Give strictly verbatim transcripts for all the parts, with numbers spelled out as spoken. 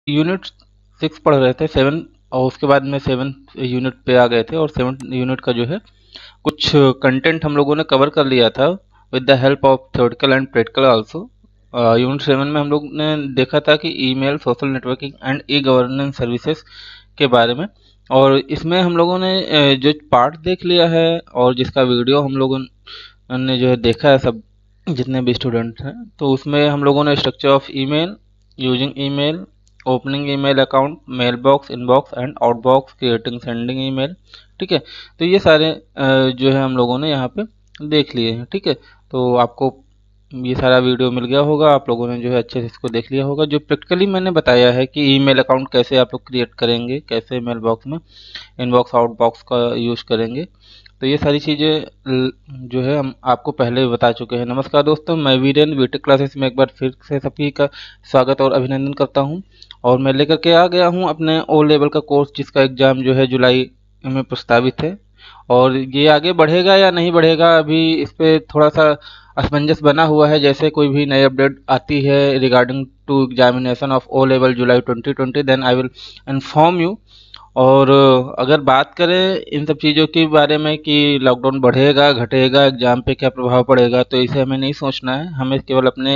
Unit six पढ़ रहे थे, सेवन, और उसके बाद में सेवन यूनिट पे आ गए थे और सेवन यूनिट का जो है कुछ कंटेंट हम लोगों ने कवर कर लिया था with the help of theoretical and practical also. Unit seven में हम लोग ने देखा था कि email, social networking and e governance services के बारे में, और इसमें हम लोगों ने अ, जो पार्ट देख लिया है और जिसका वीडियो हम लोगों ने जो है देखा है, सब जितने भी स्टूडेंट हैं, तो उसमें हम लोगों ने structure of email, using email, opening email account, mail box, inbox and outbox, creating sending email, ठीक है। तो ये सारे अ, जो है हम लोगों ने यहाँ पे देख लिए हैं, ठीक है। तो आपको ये सारा वीडियो मिल गया होगा, आप लोगों ने जो है अच्छे से इसको देख लिया होगा। जो प्रैक्टिकली मैंने बताया है कि ईमेल अकाउंट कैसे आप लोग क्रिएट करेंगे, कैसे मेल बॉक्स में इनबॉक्स आउटबॉक्स का यूज़ करेंगे, तो ये सारी चीज़ें जो है हम आपको पहले भी बता चुके हैं। नमस्कार दोस्तों, मैं वीरेन बीटेक क्लासेस में एक बार फिर से सभी का स्वागत और अभिनंदन करता हूं, और मैं लेकर के आ गया हूं अपने ओ लेवल का कोर्स, जिसका एग्ज़ाम जो है जुलाई में प्रस्तावित है। और ये आगे बढ़ेगा या नहीं बढ़ेगा, अभी इस पर थोड़ा सा असमंजस बना हुआ है। जैसे कोई भी नई अपडेट आती है regarding to examination of O level July twenty twenty, then I will inform you. और अगर बात करें इन सब चीज़ों के बारे में कि लॉकडाउन बढ़ेगा घटेगा, एग्ज़ाम पे क्या प्रभाव पड़ेगा, तो इसे हमें नहीं सोचना है। हमें केवल अपने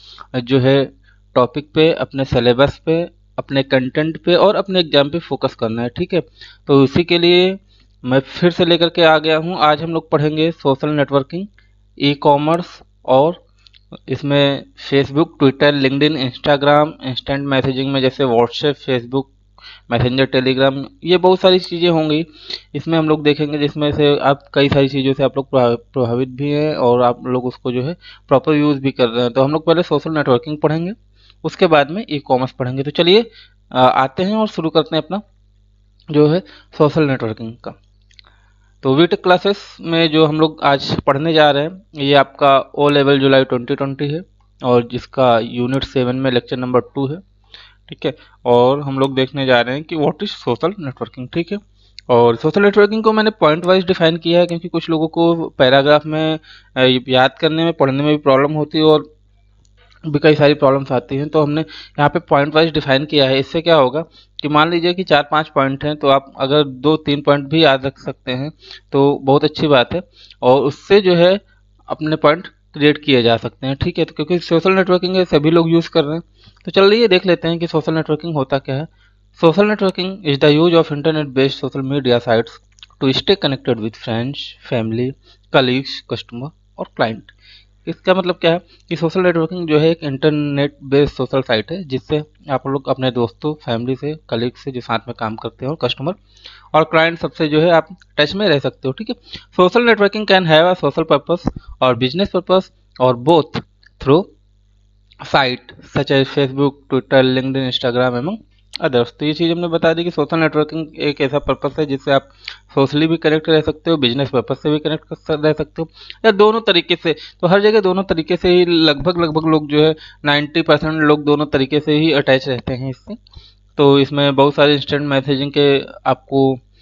जो है टॉपिक पे, अपने सिलेबस पे, अपने कंटेंट पे और अपने एग्ज़ाम पे फोकस करना है, ठीक है। तो इसी के लिए मैं फिर से लेकर के आ गया हूँ। आज हम लोग पढ़ेंगे सोशल नेटवर्किंग, ई कॉमर्स, और इसमें Facebook, Twitter, LinkedIn, Instagram, instant messaging में जैसे व्हाट्सएप, फेसबुक मैसेंजर, टेलीग्राम, ये बहुत सारी चीज़ें होंगी इसमें हम लोग देखेंगे, जिसमें से आप कई सारी चीज़ों से आप लोग प्रभावित भी हैं और आप लोग उसको जो है प्रॉपर यूज़ भी कर रहे हैं। तो हम लोग पहले सोशल नेटवर्किंग पढ़ेंगे, उसके बाद में ई कॉमर्स पढ़ेंगे। तो चलिए आते हैं और शुरू करते हैं अपना जो है सोशल नेटवर्किंग का। तो वीटेक क्लासेस में जो हम लोग आज पढ़ने जा रहे हैं, ये आपका O level July twenty twenty है, और जिसका यूनिट सेवन में लेक्चर नंबर टू है, ठीक है। और हम लोग देखने जा रहे हैं कि व्हाट इज सोशल नेटवर्किंग, ठीक है। और सोशल नेटवर्किंग को मैंने पॉइंट वाइज डिफाइन किया है, क्योंकि कुछ लोगों को पैराग्राफ में याद करने में, पढ़ने में भी प्रॉब्लम होती है और भी कई सारी प्रॉब्लम्स आती हैं। तो हमने यहाँ पे पॉइंट वाइज डिफाइन किया है। इससे क्या होगा कि मान लीजिए कि चार पांच पॉइंट हैं, तो आप अगर दो तीन पॉइंट भी याद रख सकते हैं तो बहुत अच्छी बात है, और उससे जो है अपने पॉइंट क्रिएट किए जा सकते हैं, ठीक है। तो क्योंकि सोशल नेटवर्किंग है, सभी लोग यूज़ कर रहे हैं, तो चलिए देख लेते हैं कि सोशल नेटवर्किंग होता क्या है। Social networking is the use of internet based social media sites to stay connected with friends, family, colleagues, customer और क्लाइंट। इसका मतलब क्या है कि सोशल नेटवर्किंग जो है एक इंटरनेट बेस्ड सोशल साइट है, जिससे आप लोग अपने दोस्तों, फैमिली से, कलीग से जो साथ में काम करते हैं, और कस्टमर और क्लाइंट सबसे जो है आप टच में रह सकते हो, ठीक है। Social networking can have a social purpose और बिजनेस पर्पस और both through site such as Facebook, Twitter, LinkedIn, Instagram एवं अदर्स। तो ये चीज़ हमने बता दी कि सोशल नेटवर्किंग एक ऐसा पर्पस है जिससे आप सोशली भी कनेक्ट रह सकते हो, बिजनेस पर्पस से भी कनेक्ट रह सकते हो, या दोनों तरीके से। तो हर जगह दोनों तरीके से ही लगभग लगभग लोग जो है नाइन्टी परसेंट लोग दोनों तरीके से ही अटैच रहते हैं इससे। तो इसमें बहुत सारे इंस्टेंट मैसेजिंग के आपको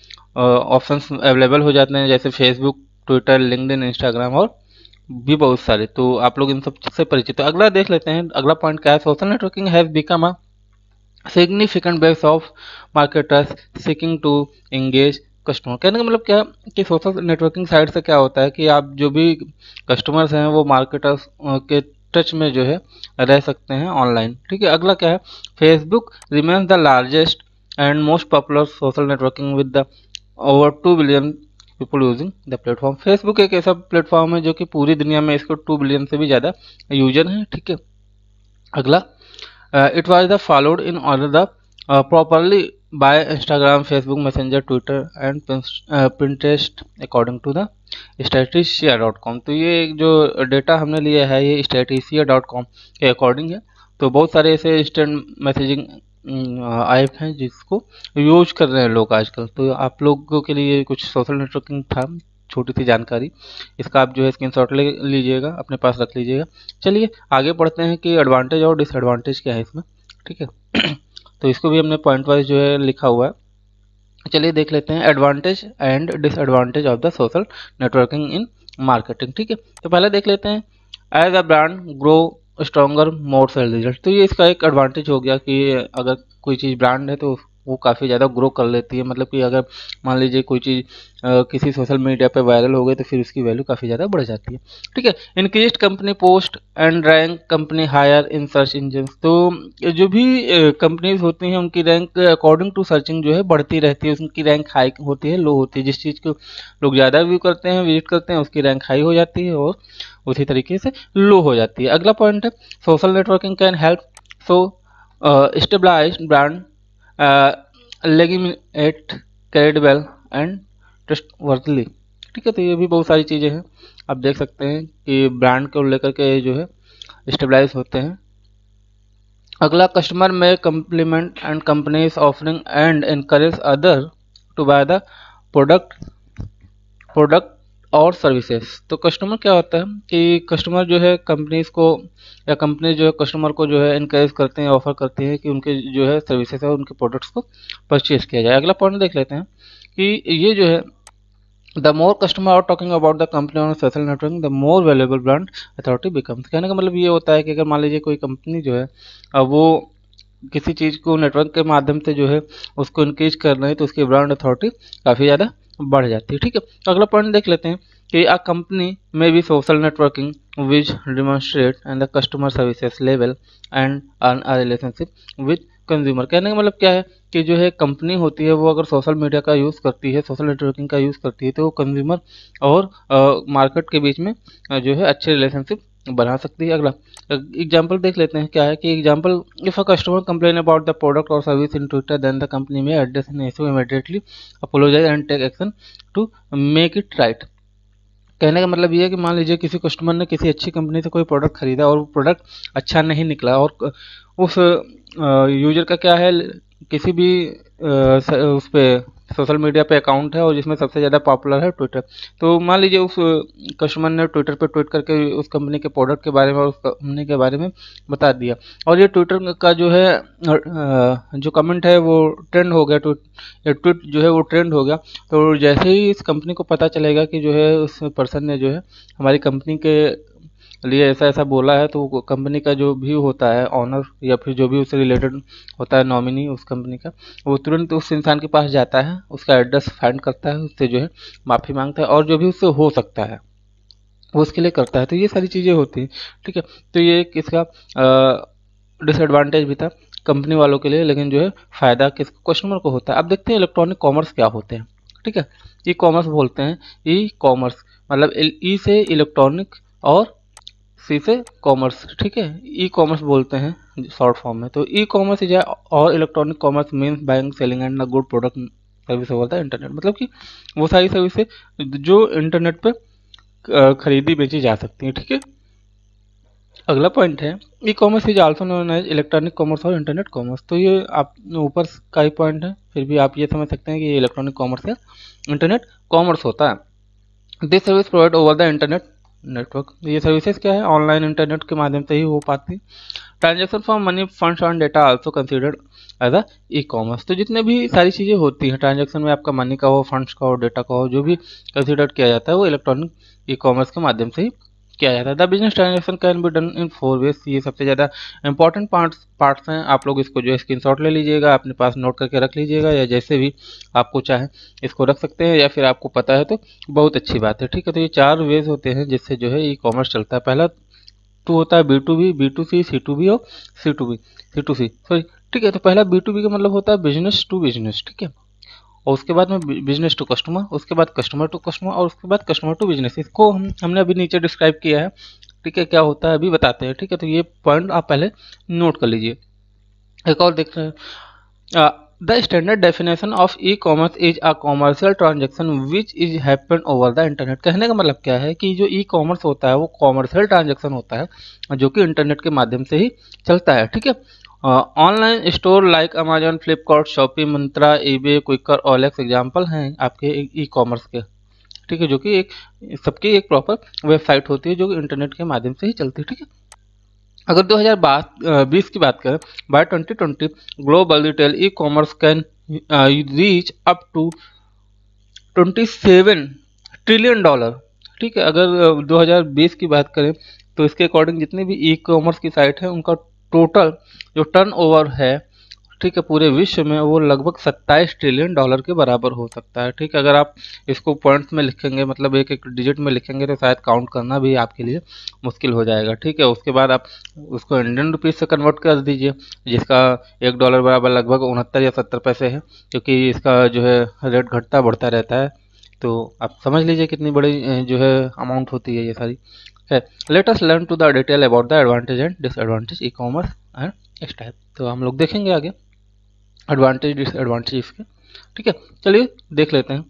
ऑप्शंस अवेलेबल हो जाते हैं, जैसे फेसबुक, ट्विटर, लिंक्डइन, इंस्टाग्राम और भी बहुत सारे। तो आप लोग इन सब से परिचित हो। अगला देख लेते हैं, अगला पॉइंट क्या है। Social networking has become a significant base of marketers seeking to engage customer. कहने का मतलब क्या है कि सोशल नेटवर्किंग साइट से क्या होता है कि आप जो भी कस्टमर्स हैं वो मार्केटर्स के टच में जो है रह सकते हैं ऑनलाइन, ठीक है। अगला क्या है, Facebook remains the largest and most popular social networking with the over two billion people using the platform. Facebook एक ऐसा प्लेटफॉर्म है जो कि पूरी दुनिया में इसको टू बिलियन से भी ज़्यादा यूजर हैं, ठीक है। अगला, it was the followed in order the properly by Instagram, Facebook, Messenger, Twitter and Pinterest according to the statista dot com. तो ये जो डेटा हमने लिया है ये स्टैटिस्टिशिया डॉट कॉम के अकॉर्डिंग है। तो बहुत सारे ऐसे इंस्टेंट मैसेजिंग ऐप हैं जिसको यूज कर रहे हैं लोग आजकल। तो आप लोगों के लिए कुछ सोशल नेटवर्किंग था, छोटी सी जानकारी, इसका आप जो है स्क्रीनशॉट ले लीजिएगा, अपने पास रख लीजिएगा। चलिए आगे बढ़ते हैं कि एडवांटेज और डिसएडवांटेज क्या है इसमें, ठीक है। तो इसको भी हमने पॉइंट वाइज जो है लिखा हुआ है। चलिए देख लेते हैं advantage and disadvantage of the social networking in marketing, ठीक है। तो पहले देख लेते हैं, as a brand grow stronger more sale result. तो ये इसका एक एडवांटेज हो गया कि अगर कोई चीज़ ब्रांड है तो वो काफ़ी ज़्यादा ग्रो कर लेती है। मतलब कि अगर मान लीजिए कोई चीज़ किसी सोशल मीडिया पे वायरल हो गई तो फिर उसकी वैल्यू काफ़ी ज़्यादा बढ़ जाती है। ठीक है। Increased company post and rank company higher in search engine. तो जो भी कंपनीज होती हैं उनकी रैंक अकॉर्डिंग टू सर्चिंग जो है बढ़ती रहती है, उसकी रैंक हाई होती है, लो होती है। जिस चीज़ को लोग ज़्यादा व्यू करते हैं, विजिट करते हैं, उसकी रैंक हाई हो जाती है और उसी तरीके से लो हो जाती है। अगला पॉइंट है social networking can help so stabilize brand legitimate credible and trustworthily. ठीक है। तो ये भी बहुत सारी चीज़ें हैं, आप देख सकते हैं कि ब्रांड को लेकर के जो है स्टेबलाइज होते हैं। अगला customer may compliment and companies offering and encourage other to buy the product product और सर्विसेज। तो कस्टमर क्या होता है कि कस्टमर जो है कंपनीज को या कंपनी जो है कस्टमर को जो है इनकरेज करते हैं, ऑफर करती है कि उनके जो है सर्विसेज है उनके प्रोडक्ट्स को परचेज किया जाए। अगला पॉइंट देख लेते हैं कि ये जो है the more customer are talking about the company on social networking the more valuable brand authority becomes. कहने का मतलब ये होता है कि अगर मान लीजिए कोई कंपनी जो है वो किसी चीज़ को नेटवर्क के माध्यम से जो है उसको इंक्रीज कर रहे हैं तो उसकी ब्रांड अथॉरिटी काफ़ी ज़्यादा बढ़ जाती है। ठीक है। तो अगला पॉइंट देख लेते हैं कि अ कंपनी में भी social networking which demonstrate and the customer services level and earn a relationship with consumer. कहने का मतलब क्या है कि जो है कंपनी होती है वो अगर सोशल मीडिया का यूज़ करती है, सोशल नेटवर्किंग का यूज़ करती है तो वो कंज्यूमर और मार्केट के बीच में आ, जो है अच्छे रिलेशनशिप बना सकती है। अगला एग्जांपल देख लेते हैं क्या है कि example if a customer complain about the product और service in Twitter then the company may address an issue immediately apologize and take action to make it right. कहने का मतलब ये है कि मान लीजिए किसी कस्टमर ने किसी अच्छी कंपनी से कोई प्रोडक्ट खरीदा और वो प्रोडक्ट अच्छा नहीं निकला और उस यूजर का क्या है किसी भी उस पर सोशल मीडिया पे अकाउंट है और जिसमें सबसे ज़्यादा पॉपुलर है ट्विटर। तो मान लीजिए उस कस्टमर ने ट्विटर पे ट्वीट करके उस कंपनी के प्रोडक्ट के बारे में और उस कंपनी के बारे में बता दिया और ये ट्विटर का जो है जो कमेंट है वो ट्रेंड हो गया, ट्वीट ट्वीट जो है वो ट्रेंड हो गया। तो जैसे ही इस कंपनी को पता चलेगा कि जो है उस पर्सन ने जो है हमारी कंपनी के लिए ऐसा ऐसा बोला है तो कंपनी का जो भी होता है ऑनर या फिर जो भी उससे रिलेटेड होता है नॉमिनी उस कंपनी का, वो तुरंत उस इंसान के पास जाता है, उसका एड्रेस फाइंड करता है, उससे जो है माफ़ी मांगता है और जो भी उससे हो सकता है वो उसके लिए करता है। तो ये सारी चीज़ें होती हैं। ठीक है। तो ये किसका डिसएडवांटेज भी था कंपनी वालों के लिए, लेकिन जो है फ़ायदा किस कस्टमर को होता है। अब देखते हैं इलेक्ट्रॉनिक कॉमर्स क्या होते हैं। ठीक है। ई कॉमर्स बोलते हैं, ई कॉमर्स मतलब ई से इलेक्ट्रॉनिक और सी से कॉमर्स। ठीक है। ई कॉमर्स बोलते हैं शॉर्ट फॉर्म में। तो ई कॉमर्स इज और electronic commerce means buying selling and the good product service over the internet. मतलब कि वो सारी सर्विसेज जो इंटरनेट पे खरीदी बेची जा सकती है। ठीक है। अगला पॉइंट है e commerce is also known as electronic commerce और इंटरनेट कॉमर्स। तो ये आप ऊपर का ही पॉइंट है, फिर भी आप ये समझ सकते हैं कि ये इलेक्ट्रॉनिक कॉमर्स या इंटरनेट कॉमर्स होता है। This service provide over the internet network. ये सर्विसेज क्या है ऑनलाइन इंटरनेट के माध्यम से ही हो पाती। Transaction for money funds and data also considered as a e commerce. तो जितने भी सारी चीज़ें होती हैं ट्रांजेक्शन में, आपका मनी का हो, फंड्स का हो, डेटा का हो, जो भी कंसिडर किया जाता है वो इलेक्ट्रॉनिक ई कॉमर्स के माध्यम से ही किया जाता है। The business transaction can be done in four ways. ये सबसे ज़्यादा इंपॉर्टेंट पार्ट्स पार्ट्स हैं। आप लोग इसको जो है स्क्रीनशॉट ले लीजिएगा, अपने पास नोट करके रख लीजिएगा, या जैसे भी आपको चाहे इसको रख सकते हैं, या फिर आपको पता है तो बहुत अच्छी बात है। ठीक है। तो ये चार वेज होते हैं जिससे जो है ई कॉमर्स चलता है। पहला तो होता है B to B, B to C, C to B और C to B C to C sorry. ठीक है। तो पहला बी टू बी का मतलब होता है बिजनेस टू बिजनेस। ठीक है। और उसके बाद में बिजनेस टू कस्टमर, उसके बाद कस्टमर टू कस्टमर और उसके बाद कस्टमर टू बिजनेस। इसको हम हमने अभी नीचे डिस्क्राइब किया है। ठीक है। क्या होता है अभी बताते हैं। ठीक है। तो ये पॉइंट आप पहले नोट कर लीजिए। एक और देख रहे हैं the standard definition of e commerce is a commercial transaction which is happen over the internet. कहने का मतलब क्या है कि जो ई कॉमर्स होता है वो कॉमर्शियल ट्रांजेक्शन होता है जो कि इंटरनेट के माध्यम से ही चलता है। ठीक है। Online store like Amazon, Flipkart, Shopee, Myntra, eBay, Quikr, OLX example हैं आपके ई कॉमर्स के। ठीक है। जो कि एक सबकी एक प्रॉपर वेबसाइट होती है जो कि इंटरनेट के माध्यम से ही चलती है। ठीक है। अगर दो हज़ार बीस की बात करें, by twenty twenty global retail e commerce can reach up to twenty seven trillion dollar. ठीक है। अगर दो हज़ार बीस की बात करें तो इसके अकॉर्डिंग जितनी भी ई कॉमर्स की साइट है उनका टोटल जो टर्न ओवर है, ठीक है, पूरे विश्व में वो लगभग सत्ताईस ट्रिलियन डॉलर के बराबर हो सकता है। ठीक है, अगर आप इसको पॉइंट्स में लिखेंगे, मतलब एक एक डिजिट में लिखेंगे, तो शायद काउंट करना भी आपके लिए मुश्किल हो जाएगा। ठीक है, उसके बाद आप उसको इंडियन रुपीज़ से कन्वर्ट कर दीजिए, जिसका एक डॉलर बराबर लगभग उनहत्तर या सत्तर पैसे है, क्योंकि इसका जो है रेट घटता बढ़ता रहता है। तो आप समझ लीजिए कितनी बड़ी जो है अमाउंट होती है ये सारी है। Let us learn to the detail about the advantage and disadvantage e commerce and its type. तो हम लोग देखेंगे आगे एडवांटेज डिसएडवांटेज इसके। ठीक है, चलिए देख लेते हैं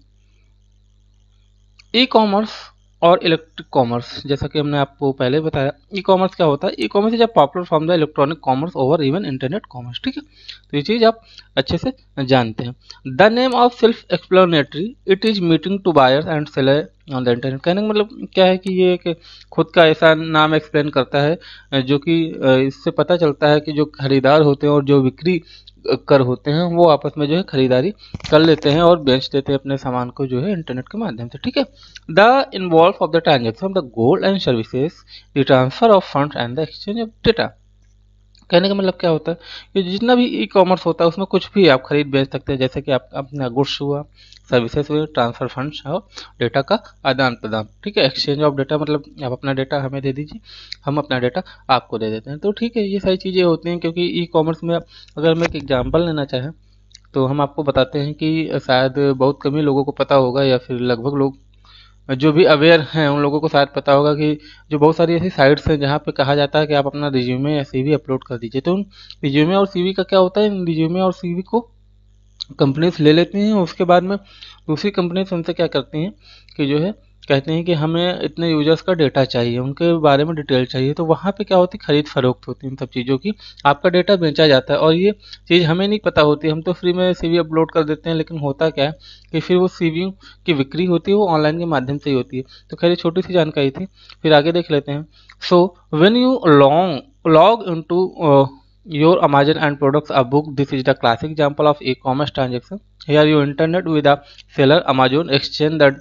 ई कॉमर्स और इलेक्ट्रिक कॉमर्स। जैसा कि हमने आपको पहले बताया, ई कॉमर्स क्या होता है। E commerce is a popular form the electronic commerce over even internet commerce. ठीक है, तो ये चीज़ आप अच्छे से जानते हैं। The name of self explanatory, it is meeting to buyers and seller on the internet. कहने का मतलब क्या है कि ये एक खुद का ऐसा नाम एक्सप्लेन करता है जो कि इससे पता चलता है कि जो खरीदार होते हैं और जो बिक्री कर होते हैं वो आपस में जो है खरीदारी कर लेते हैं और बेच देते हैं अपने सामान को जो है इंटरनेट के माध्यम से। ठीक है, the involve of the transaction the gold and services, the transfer of funds and the exchange of data. कहने का मतलब क्या होता है कि जितना भी ई कॉमर्स होता है उसमें कुछ भी आप खरीद बेच सकते हैं, जैसे कि आप अपना गुड्स हुआ, सर्विसेज हुए, ट्रांसफर फंड्स और डेटा का आदान प्रदान। ठीक है, एक्सचेंज ऑफ डेटा मतलब आप अपना डेटा हमें दे दीजिए, हम अपना डेटा आपको दे देते हैं। तो ठीक है, ये सारी चीज़ें होती हैं, क्योंकि ई कॉमर्स में अगर मैं एक एग्जाम्पल लेना चाहें तो हम आपको बताते हैं कि शायद बहुत कम ही लोगों को पता होगा, या फिर लगभग लोग जो भी अवेयर हैं उन लोगों को शायद पता होगा कि जो बहुत सारी ऐसी साइट्स हैं जहाँ पे कहा जाता है कि आप अपना रिज्यूमे या सीवी अपलोड कर दीजिए। तो उन रिज्यूमे और सीवी का क्या होता है, इन रिज्यूमे और सीवी को कंपनीज ले लेती हैं, उसके बाद में दूसरी कंपनीज उनसे क्या करती हैं कि जो है कहते हैं कि हमें इतने यूजर्स का डेटा चाहिए, उनके बारे में डिटेल चाहिए। तो वहाँ पे क्या होती है, खरीद फरोख्त होती है इन सब चीज़ों की, आपका डेटा बेचा जाता है और ये चीज़ हमें नहीं पता होती। हम तो फ्री में सीवी अपलोड कर देते हैं, लेकिन होता क्या है कि फिर वो सीवी की बिक्री होती है वो ऑनलाइन के माध्यम से ही होती है। तो खैर छोटी सी जानकारी थी, फिर आगे देख लेते हैं। So when you long log into your Amazon and products are booked, this is the classic example of e-commerce transaction. Here you internet with a seller, Amazon exchange that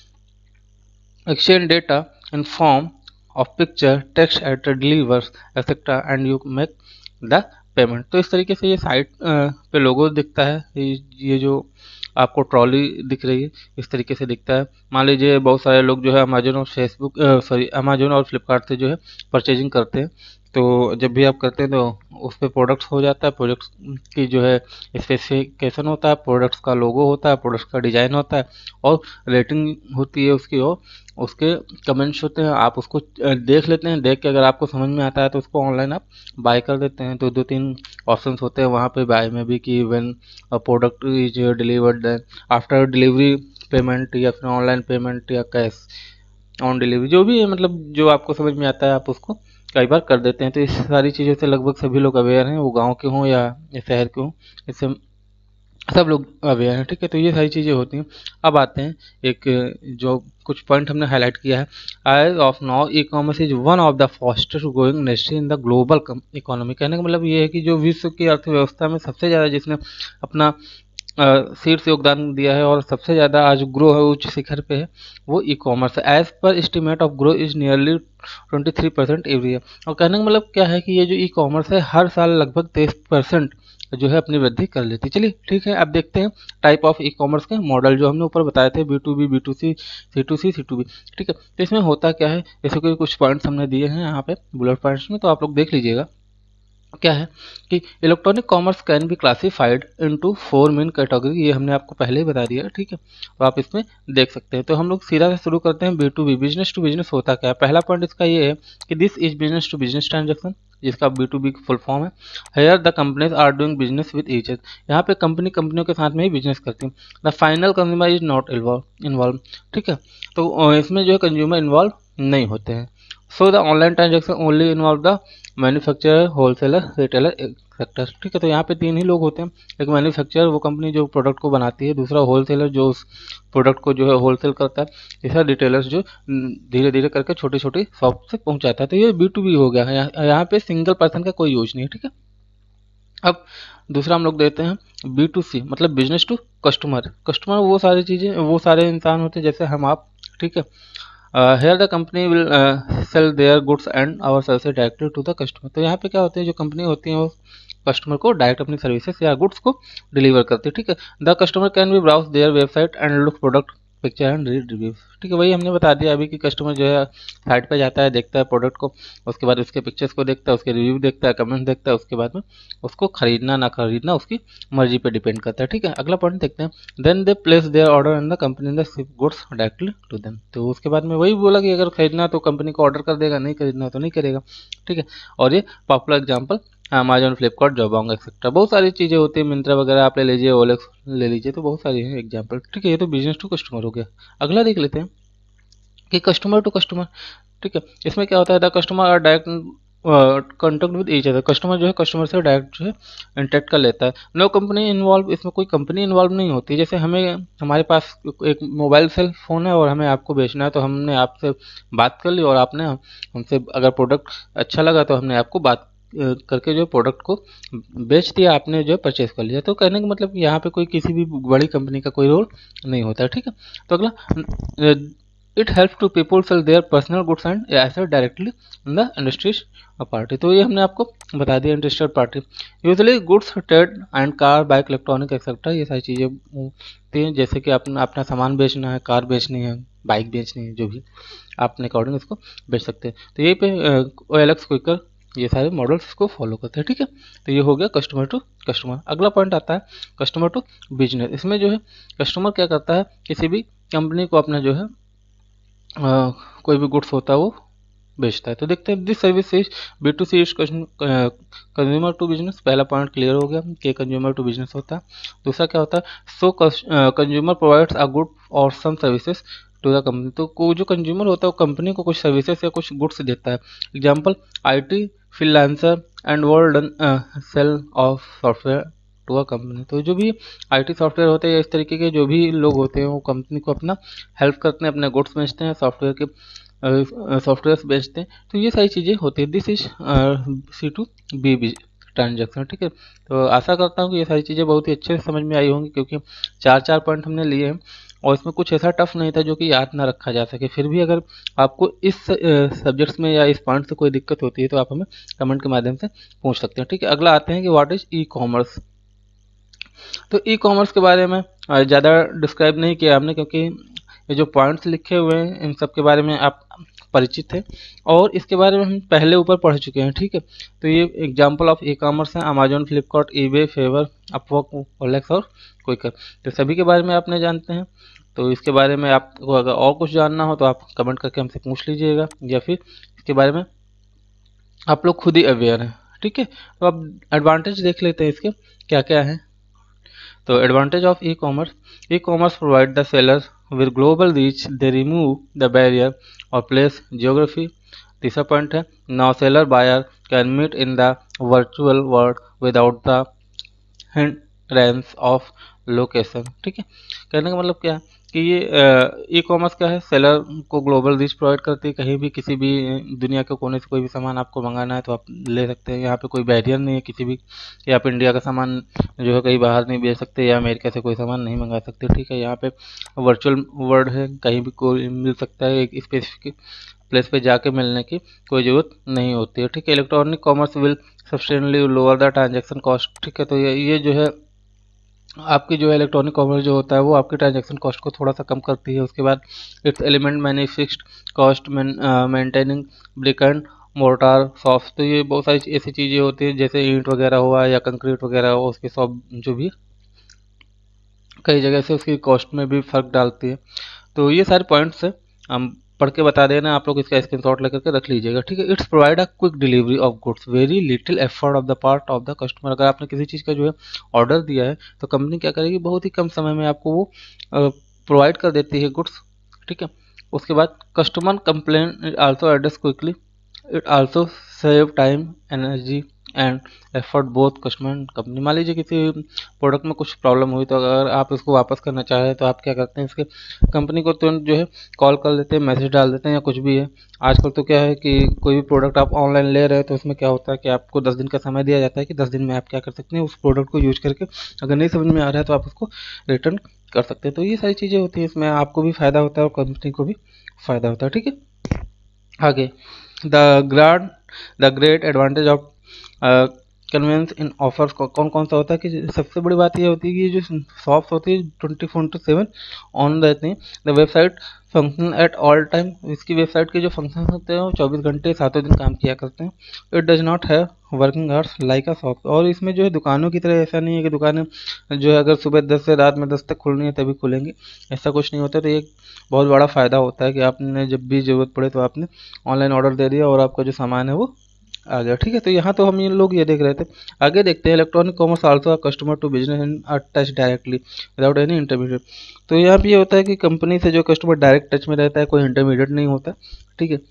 exchange data in form of picture, text, at delivers etc and you make the payment। तो इस तरीके से ये site पे लोगो दिखता है, ये जो आपको ट्रॉली दिख रही है इस तरीके से दिखता है। मान लीजिए बहुत सारे लोग जो है अमेजोन और फेसबुक सॉरी अमेजोन और फ्लिपकार्ट से जो है परचेजिंग करते हैं। तो जब भी आप करते हैं तो उस पर प्रोडक्ट्स हो जाता है, प्रोडक्ट्स की जो है स्पेसिफिकेशन होता है, प्रोडक्ट्स का लोगो होता है, प्रोडक्ट्स का डिज़ाइन होता है और रेटिंग होती है उसकी, और उसके कमेंट्स होते हैं। आप उसको देख लेते हैं, देख के अगर आपको समझ में आता है तो उसको ऑनलाइन आप बाय कर देते हैं। तो दो तीन ऑप्शंस होते हैं वहाँ पे बाय में भी कि when a product is delivered then after delivery payment, या फिर ऑनलाइन पेमेंट या कैश ऑन डिलीवरी, जो भी है मतलब जो आपको समझ में आता है आप उसको कई बार कर देते हैं। तो इस सारी चीज़ों से लगभग सभी लोग अवेयर हैं, वो गांव के हों या शहर के हों, इससे सब लोग अवेयर हैं। ठीक है, तो ये सारी चीज़ें होती हैं। अब आते हैं एक जो कुछ पॉइंट हमने हाईलाइट किया है। As of now e commerce is one of the fastest growing industry in the global economy. कहने का मतलब ये है कि जो विश्व की अर्थव्यवस्था में सबसे ज़्यादा जिसने अपना शीर्ष योगदान दिया है और सबसे ज़्यादा आज ग्रो है उच्च शिखर पे है, वो ई कॉमर्स है। As per estimate of grow is nearly twenty three percent every year. और कहने का मतलब क्या है कि ये जो ई कॉमर्स है हर साल लगभग तेईस परसेंट जो है अपनी वृद्धि कर लेती है। चलिए ठीक है, अब देखते हैं टाइप ऑफ ई कॉमर्स के मॉडल जो हमने ऊपर बताए थे, B to B, B to C, C to C, C to B. ठीक है, तो इसमें होता क्या है, जैसे कि कुछ पॉइंट्स हमने दिए हैं यहाँ पे बुलेट पॉइंट्स में, तो आप लोग देख लीजिएगा। क्या है कि electronic commerce can be classified into four main category, ये हमने आपको पहले ही बता दिया। ठीक है, तो आप इसमें देख सकते हैं। तो हम लोग सीधा से शुरू करते हैं B to B, business to business होता क्या है। पहला पॉइंट इसका ये है कि this is business to business transaction, जिसका B to B full form है। Here the companies are doing business with each other, यहाँ पे कंपनी कंपनियों के साथ में ही बिजनेस करती है। The final consumer is not involve. ठीक है, तो इसमें जो है कंज्यूमर इन्वॉल्व नहीं होते हैं। So the online transaction only involve the manufacturer, wholesaler, retailer sector. ठीक है, तो यहाँ पे तीन ही लोग होते हैं। एक मैन्युफैक्चरर, वो कंपनी जो प्रोडक्ट को बनाती है, दूसरा होलसेलर जो उस प्रोडक्ट को जो है होलसेल करता है, तीसरा रिटेलर्स जो धीरे धीरे करके छोटी छोटी शॉप से पहुँचाता है। तो ये बी टू बी हो गया है, यहाँ यहाँ पे सिंगल पर्सन का कोई यूज नहीं है। ठीक है, अब दूसरा हम लोग देते हैं बी टू सी, मतलब बिजनेस टू कस्टमर। कस्टमर वो सारी चीज़ें वो सारे इंसान होते हैं जैसे हम आप। ठीक है, here the company will sell their goods and our services directly to the customer. तो यहाँ पे क्या होते हैं, जो कंपनी होती है वो कस्टमर को डायरेक्ट अपनी सर्विसेज या गुड्स को डिलीवर करते हैं। ठीक है, the customer can be browse their website and look product picture and read reviews. ठीक है, वही हमने बता दिया अभी कि कस्टमर जो है साइट पे जाता है, देखता है प्रोडक्ट को, उसके बाद उसके पिक्चर्स को देखता है, उसके रिव्यू देखता है, कमेंट देखता है, उसके बाद में उसको खरीदना ना खरीदना उसकी मर्जी पे डिपेंड करता है। ठीक है, अगला पॉइंट देखते हैं, then they place their order in the company in the ship goods directly to them. तो उसके बाद में वही बोला कि अगर खरीदना तो कंपनी को ऑर्डर कर देगा, नहीं खरीदना तो नहीं करेगा। ठीक है, और ये popular example Amazon, Flipkart, Jabong etcetera, बहुत सारी चीज़ें होती है, मिंत्रा वगैरह आप ले लीजिए, ओलेक्स ले लीजिए, तो बहुत सारी है एग्जाम्पल। ठीक है, ये तो बिजनेस टू कस्टमर हो गया। अगला देख लेते हैं कि कस्टमर टू कस्टमर। ठीक है, इसमें क्या होता है, the customer are direct contact with each other. Customer जो है कस्टमर से डायरेक्ट जो है इंटरेक्ट कर लेता है। नो कंपनी इन्वॉल्व, इसमें कोई कंपनी इन्वॉल्व नहीं होती। जैसे हमें हमारे पास एक मोबाइल सेल फ़ोन है और हमें आपको बेचना है, तो हमने आपसे बात कर ली और आपने हमसे अगर प्रोडक्ट अच्छा लगा तो हमने आपको बात करके जो प्रोडक्ट को बेच दिया, आपने जो परचेज कर लिया। तो कहने का मतलब यहाँ पे कोई किसी भी बड़ी कंपनी का कोई रोल नहीं होता है। ठीक है, तो अगला, it help to people sell their personal goods and asset directly in the industries party. तो ये हमने आपको बता दिया, industrial party usually goods, trade and car, bike, electronic etcetera, ये सारी चीज़ें होती हैं। जैसे कि अपना अपना सामान बेचना है, कार बेचनी है, बाइक बेचनी है, जो भी अपने अकॉर्डिंग इसको बेच सकते हैं। तो यही पे ओ एल एक्स, क्विकर, ये सारे मॉडल्स को फॉलो करते हैं। ठीक है, तो ये हो गया कस्टमर टू कस्टमर। अगला पॉइंट आता है कस्टमर टू बिजनेस। इसमें जो है कस्टमर क्या करता है, किसी भी कंपनी को अपना जो है आ, कोई भी गुड्स होता है वो बेचता है। तो देखते हैं, this service is B to C is consumer to business. पहला पॉइंट क्लियर हो गया कि कंज्यूमर टू बिजनेस होता है। दूसरा क्या होता है, so consumer provides a good और some services to the company. तो को जो कंज्यूमर होता है वो कंपनी को कुछ सर्विसेज या कुछ गुड्स देता है। Example, I T, freelancer and world sell of software to a company. तो जो भी आईटी सॉफ्टवेयर होते हैं या इस तरीके के जो भी लोग होते हैं वो कंपनी को अपना हेल्प करते हैं, अपने गुड्स बेचते हैं, सॉफ्टवेयर के सॉफ्टवेयर बेचते हैं। तो ये सारी चीज़ें होती है। This is C to B B transaction. ठीक है, तो आशा करता हूँ कि ये सारी चीज़ें बहुत ही अच्छे से समझ में आई होंगी, क्योंकि चार चार पॉइंट हमने लिए हैं और इसमें कुछ ऐसा टफ नहीं था जो कि याद ना रखा जा सके। फिर भी अगर आपको इस सब्जेक्ट्स में या इस पॉइंट से कोई दिक्कत होती है तो आप हमें कमेंट के माध्यम से पूछ सकते हैं। ठीक है, अगला आते हैं कि व्हाट इज ई कॉमर्स। तो ई कॉमर्स के बारे में ज़्यादा डिस्क्राइब नहीं किया हमने, क्योंकि ये जो पॉइंट्स लिखे हुए हैं इन सब के बारे में आप परिचित है और इसके बारे में हम पहले ऊपर पढ़ चुके हैं। ठीक है, तो ये एग्जांपल ऑफ ई कॉमर्स है, Amazon, Flipkart, eBay, Fiverr, Upwork, OLX और क्विकर। तो सभी के बारे में आपने जानते हैं। तो इसके बारे में आपको अगर और कुछ जानना हो तो आप कमेंट करके हमसे पूछ लीजिएगा, या फिर इसके बारे में आप लोग खुद ही अवेयर हैं। ठीक है, तो अब एडवांटेज देख लेते हैं इसके क्या क्या है। तो advantage of e commerce, e commerce provide the seller with global reach, they remove the barrier और प्लेस जियोग्राफी। तीसरा पॉइंट है, now seller buyer can meet in the virtual world without the hindrance of location. ठीक है, कहने का मतलब क्या है कि ये ई कॉमर्स क्या है, सेलर को ग्लोबल रीच प्रोवाइड करती है। कहीं भी किसी भी दुनिया के कोने से कोई भी सामान आपको मंगाना है तो आप ले सकते हैं, यहाँ पे कोई बैरियर नहीं है किसी भी, या आप इंडिया का सामान जो है कहीं बाहर नहीं भेज सकते, या अमेरिका से कोई सामान नहीं मंगा सकते। ठीक है, यहाँ पे वर्चुअल वर्ल्ड है, कहीं भी कोई मिल सकता है, एक स्पेसिफिक प्लेस पे जाके मिलने की कोई ज़रूरत नहीं होती है। ठीक है, electronic commerce will substantially lower the transaction cost. ठीक है, तो ये ये जो है आपकी जो है इलेक्ट्रॉनिक कॉमर्स जो होता है वो आपकी ट्रांजैक्शन कॉस्ट को थोड़ा सा कम करती है। उसके बाद it's element many fixed cost maintaining brick and mortar soft. तो ये बहुत सारी ऐसी चीज़ें होती हैं जैसे ईंट वगैरह हुआ या कंक्रीट वगैरह हुआ, उसके सब जो भी कई जगह से उसकी कॉस्ट में भी फ़र्क डालती है। तो ये सारे पॉइंट्स है, हम पढ़ के बता देना, आप लोग इसका स्क्रीनशॉट लेकर के रख लीजिएगा। ठीक है, it's provide a quick delivery of goods, very little effort of the part of the customer. अगर आपने किसी चीज़ का जो है ऑर्डर दिया है तो कंपनी क्या करेगी, बहुत ही कम समय में आपको वो प्रोवाइड कर देती है गुड्स। ठीक है, उसके बाद customer complain also address quickly, it also save time, energy and effort both customer and company. मान लीजिए किसी प्रोडक्ट में कुछ प्रॉब्लम हुई तो अगर आप इसको वापस करना चाहें तो आप क्या करते हैं, इसके कंपनी को तुरंत जो है कॉल कर लेते हैं, मैसेज डाल देते हैं या कुछ भी है। आजकल तो क्या है कि कोई भी प्रोडक्ट आप ऑनलाइन ले रहे हैं तो उसमें क्या होता है कि आपको दस दिन का समय दिया जाता है कि दस दिन में आप क्या कर सकते हैं, उस प्रोडक्ट को यूज करके अगर नहीं समझ में आ रहा है तो आप उसको रिटर्न कर सकते हैं। तो ये सारी चीज़ें होती हैं, इसमें आपको भी फ़ायदा होता है और कंपनी को भी फ़ायदा होता है। ठीक है, आगे the grand the great advantage of convenience in offers को कौन कौन सा होता है कि सबसे बड़ी बात ये होती है कि जो शॉप्स होती है twenty four into seven on रहती हैं। The website function at all time, इसकी वेबसाइट के जो फंक्शन होते हैं वो चौबीस घंटे सातों दिन काम किया करते हैं। It does not have working hours like a shop, और इसमें जो है दुकानों की तरह ऐसा नहीं है कि दुकानें जो है अगर सुबह दस से रात में दस तक खुलनी है तभी खुलेंगी, ऐसा कुछ नहीं होता। तो ये बहुत बड़ा फ़ायदा होता है कि आपने जब भी ज़रूरत पड़े तो आपने ऑनलाइन ऑर्डर दे दिया और आपका जो सामान है वो आ गया। ठीक है, तो यहाँ तो हम ये लोग ये देख रहे थे। आगे देखते हैं electronic commerce also customer to business and touch directly without any intermediate. तो यहाँ पे ये होता है कि कंपनी से जो कस्टमर डायरेक्ट टच में रहता है, कोई इंटरमीडिएट नहीं होता। ठीक है,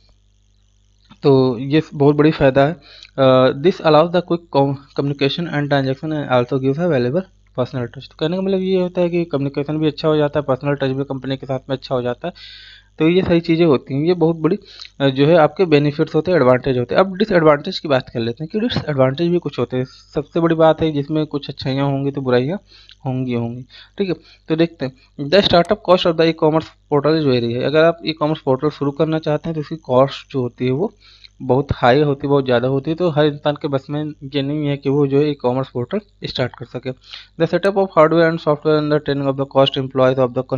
तो ये बहुत बड़ी फ़ायदा है। This allows the quick communication and transaction and also gives a available personal touch. तो कहने का मतलब ये होता है कि कम्युनिकेशन भी अच्छा हो जाता है, पर्सनल टच भी कंपनी के साथ में अच्छा हो जाता है। तो ये सारी चीज़ें होती हैं, ये बहुत बड़ी जो है आपके बेनिफिट्स होते हैं, एडवांटेज होते हैं। अब डिसएडवांटेज की बात कर लेते हैं कि डिसएडवांटेज भी कुछ होते हैं। सबसे बड़ी बात है जिसमें कुछ अच्छाइयाँ होंगी तो बुराइयाँ होंगी होंगी ठीक है, तो देखते हैं। The startup cost of the e commerce portal is very है। अगर आप ई कॉमर्स पोर्टल शुरू करना चाहते हैं तो उसकी कॉस्ट जो होती है वो बहुत हाई होती है, बहुत ज़्यादा होती है। तो हर इंसान के बस में ये नहीं है कि वो जो है ई कॉमर्स पोर्टल स्टार्ट कर सके। The setup of hardware and software and the training of the cost employees of the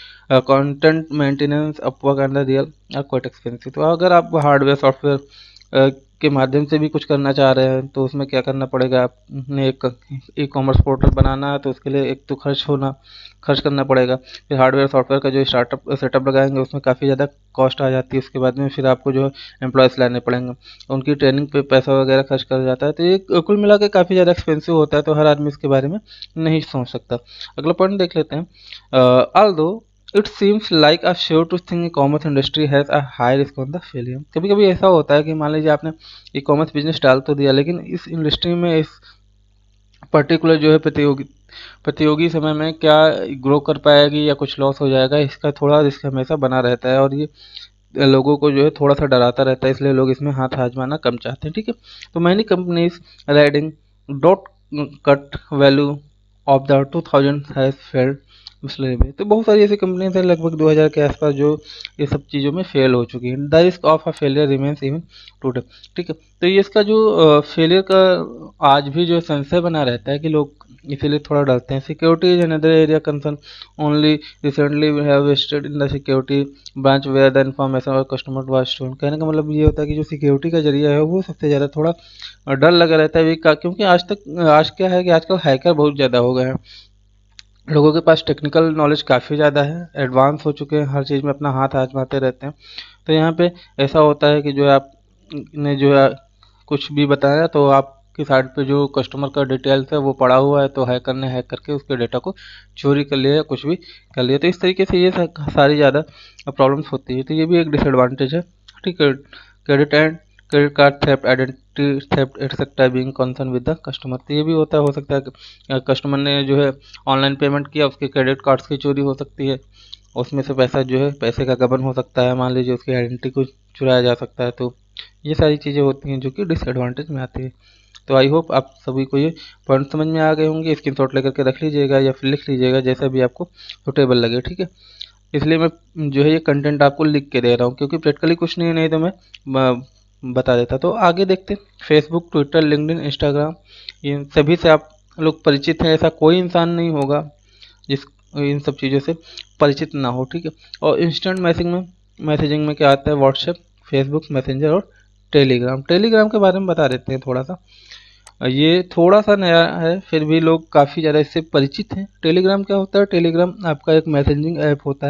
content maintenance Upwork and the real are quite expensive. तो अगर आप हार्डवेयर सॉफ्टवेयर के माध्यम से भी कुछ करना चाह रहे हैं तो उसमें क्या करना पड़ेगा, आपने एक ई कॉमर्स पोर्टल बनाना है तो उसके लिए एक तो खर्च होना खर्च करना पड़ेगा। फिर हार्डवेयर सॉफ्टवेयर का जो स्टार्टअप सेटअप लगाएंगे उसमें काफ़ी ज़्यादा कॉस्ट आ जाती है। उसके बाद में फिर आपको जो एम्प्लॉयज़ लाने पड़ेंगे, उनकी ट्रेनिंग पे पैसा वगैरह खर्च कर जाता है। तो ये कुल मिला के काफ़ी ज़्यादा एक्सपेंसिव होता है, तो हर आदमी इसके बारे में नहीं सोच सकता। अगला पॉइंट देख लेते हैं। Although it seems like a sure to thing e commerce industry has a high risk on the failure. कभी कभी ऐसा होता है कि मान लीजिए आपने ई कॉमर्स बिजनेस डाल तो दिया, लेकिन इस इंडस्ट्री में इस पर्टिकुलर जो है प्रतियोगी प्रतियोगी समय में क्या ग्रो कर पाएगी या कुछ लॉस हो जाएगा, इसका थोड़ा रिस्क हमेशा बना रहता है और ये लोगों को जो है थोड़ा सा डराता रहता है, इसलिए लोग इसमें हाथ आजमाना कम चाहते हैं। ठीक है, तो many companies riding dot cut value of the two thousand has failed miscellaneously. तो बहुत सारी ऐसी कंपनीज हैं लगभग दो हज़ार के आसपास जो ये सब चीज़ों में फेल हो चुकी हैं। The risk of a failure remains even today. ठीक है, तो ये इसका जो फेलियर का आज भी जो संशय बना रहता है कि लोग इसीलिए थोड़ा डरते हैं। Security is another area concern only recently we have visited in the security branch where the information और कस्टमर वाज स्टोन। कहने का मतलब ये होता है कि जो सिक्योरिटी का जरिया है वो सबसे ज़्यादा थोड़ा डर लगा रहता है, क्योंकि आज तक आज क्या है कि आजकल हैकर बहुत ज़्यादा हो गए हैं। लोगों के पास टेक्निकल नॉलेज काफ़ी ज़्यादा है, एडवांस हो चुके हैं, हर चीज़ में अपना हाथ आजमाते रहते हैं। तो यहाँ पे ऐसा होता है कि जो है आपने जो है कुछ भी बताया तो आपकी साइट पे जो कस्टमर का डिटेल्स है वो पड़ा हुआ है, तो हैकर ने हैक करके उसके डेटा को चोरी कर लिया या कुछ भी कर लिया। तो इस तरीके से ये सारी ज़्यादा प्रॉब्लम्स होती है, तो ये भी एक डिसएडवांटेज है। ठीक है, credit and credit card theft, identity theft etcetera being concern with the customer. तो ये भी होता है, हो सकता है कि कस्टमर ने जो है ऑनलाइन पेमेंट किया, उसके क्रेडिट कार्ड्स की चोरी हो सकती है, उसमें से पैसा जो है पैसे का गबन हो सकता है, मान लीजिए उसकी आइडेंटिटी को चुराया जा सकता है। तो ये सारी चीज़ें होती हैं जो कि डिसएडवांटेज में आती है। तो आई होप आप सभी को ये पॉइंट समझ में आ गए होंगे। स्क्रीनशॉट लेकर के रख लीजिएगा या फिर लिख लीजिएगा, जैसा भी आपको सुटेबल लगे। ठीक है, इसलिए मैं जो है ये कंटेंट आपको लिख के दे रहा हूँ, क्योंकि प्रैक्टिकली कुछ नहीं नहीं तो मैं बता देता। तो आगे देखते हैं, फेसबुक, ट्विटर, लिंक्डइन, इंस्टाग्राम, इन सभी से आप लोग परिचित हैं। ऐसा कोई इंसान नहीं होगा जिस इन सब चीज़ों से परिचित ना हो। ठीक है, और इंस्टेंट मैसेजिंग में मैसेजिंग में क्या आता है, व्हाट्सएप, फेसबुक मैसेंजर और टेलीग्राम। टेलीग्राम के बारे में बता देते हैं थोड़ा सा। ये थोड़ा सा नया है, फिर भी लोग काफ़ी ज़्यादा इससे परिचित हैं। टेलीग्राम क्या होता है, टेलीग्राम आपका एक मैसेजिंग ऐप होता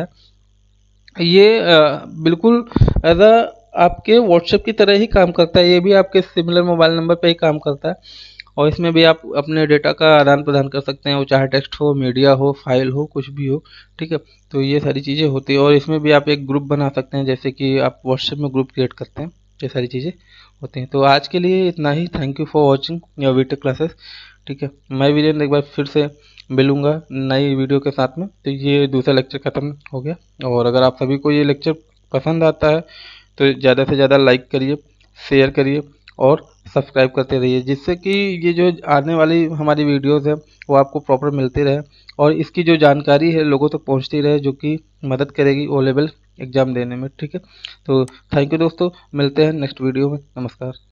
है। ये बिल्कुल एज अ आपके व्हाट्सएप की तरह ही काम करता है, ये भी आपके सिमिलर मोबाइल नंबर पे ही काम करता है, और इसमें भी आप अपने डेटा का आदान प्रदान कर सकते हैं, वो चाहे टेक्स्ट हो, मीडिया हो, फाइल हो, कुछ भी हो। ठीक है, तो ये सारी चीज़ें होती है, और इसमें भी आप एक ग्रुप बना सकते हैं, जैसे कि आप व्हाट्सएप में ग्रुप क्रिएट करते हैं, ये सारी चीज़ें होती हैं। तो आज के लिए इतना ही। Thank you for watching your video classes. ठीक है, मैं वीरेंद्र एक बार फिर से मिलूंगा नई वीडियो के साथ में। तो ये दूसरा लेक्चर ख़त्म हो गया, और अगर आप सभी को ये लेक्चर पसंद आता है तो ज़्यादा से ज़्यादा लाइक करिए, शेयर करिए और सब्सक्राइब करते रहिए, जिससे कि ये जो आने वाली हमारी वीडियोस है वो आपको प्रॉपर मिलती रहे और इसकी जो जानकारी है लोगों तक पहुंचती रहे, जो कि मदद करेगी ओ लेवल एग्ज़ाम देने में। ठीक है, तो थैंक यू दोस्तों, मिलते हैं नेक्स्ट वीडियो में। नमस्कार।